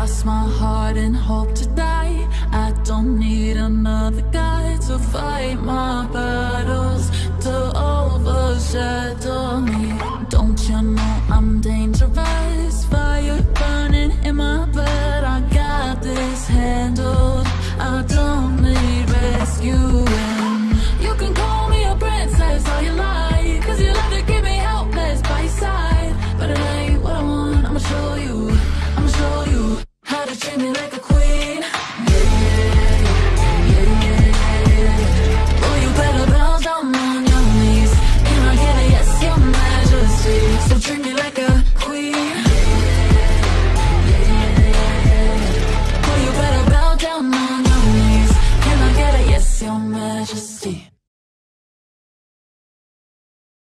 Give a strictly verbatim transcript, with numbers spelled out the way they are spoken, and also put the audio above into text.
lost my heart and hope to die. I don't need another guy to fight my battles, to overshadow me. Don't you know I'm dangerous? Fire burning in my blood, I got this handled. I don't need rescuing. You can call me a princess all you like, cause you love to keep me helpless by your side. But it ain't what I want, I'ma show you, I'ma show you how to treat me like a queen. Yeah, yeah, yeah, yeah. Oh, you better bow down on your knees. Can I get a yes, your majesty? So treat me like a queen. Yeah, yeah, yeah. Oh, you better bow down on your knees. Can I get a yes, your majesty?